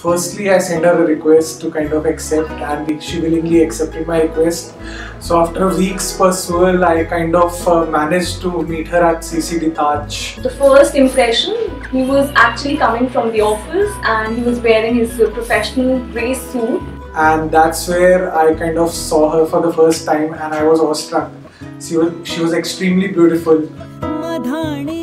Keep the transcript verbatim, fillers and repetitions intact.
Firstly, I sent her a request to kind of accept, and she willingly accepted my request. So after a week's pursuit, I kind of uh, managed to meet her at C C D Taj. The first impression, he was actually coming from the office and he was wearing his professional grey suit. And that's where I kind of saw her for the first time, and I was awestruck. She was, she was extremely beautiful.